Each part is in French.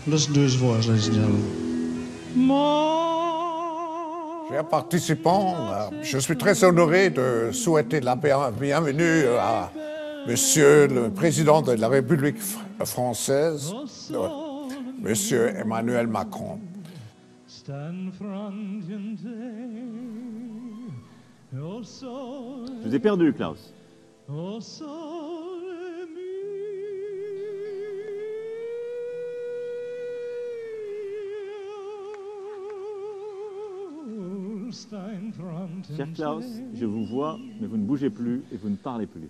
Listen to his voice, ladies and gentlemen. Chers participants, je suis très honoré de souhaiter la bienvenue à Monsieur le Président de la République française, Monsieur Emmanuel Macron. Je vous ai perdu, Klaus. Cher Klaus, je vous vois, mais vous ne bougez plus et vous ne parlez plus.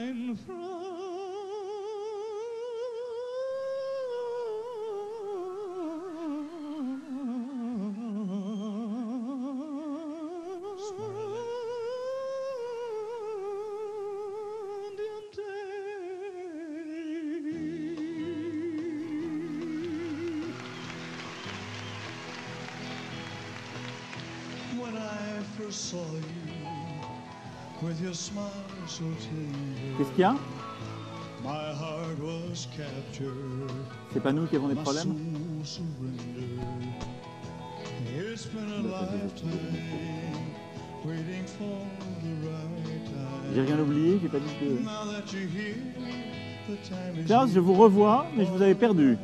When I first saw you, with your smile so tender, Qu'est-ce qu'il y a? my heart was captured. C'est pas nous qui avons des My problèmes? soul surrendered. It's been a lifetime waiting for the right time. J'ai rien oublié, j'ai pas dit que... Now that you're here, the time is Klaus, je vous revois, mais je vous avais perdu.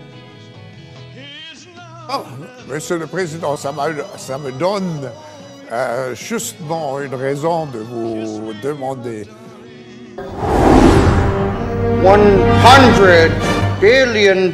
Oh, Monsieur le Président, ça me donne justement une raison de vous demander. $100 billion.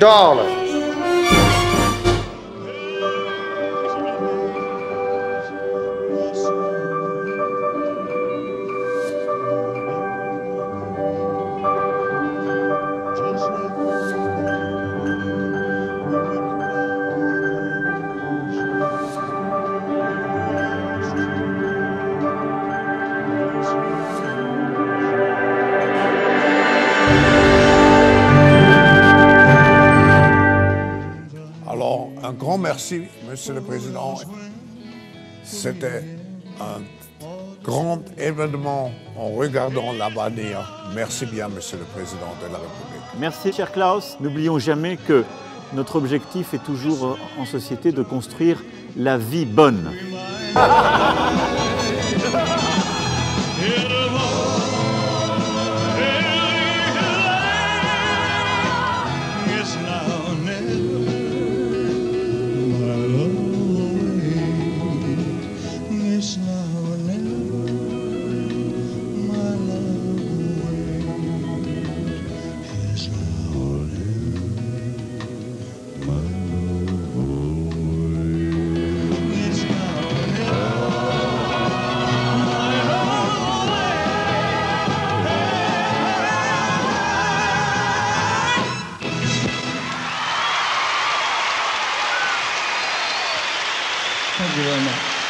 Alors, un grand merci, Monsieur le Président. C'était un grand événement en regardant l'avenir. Merci bien, Monsieur le Président de la République. Merci, cher Klaus. N'oublions jamais que notre objectif est toujours en société de construire la vie bonne. It's now or never, my love waits. It's now or never, my love waits. It's now or never, my love waits. It's now or never, my love waits. Thank you very much.